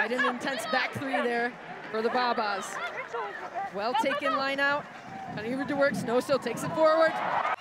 Quite an intense back three there for the Babas. Well taken line out. Honeywood to work. Snow still takes it forward.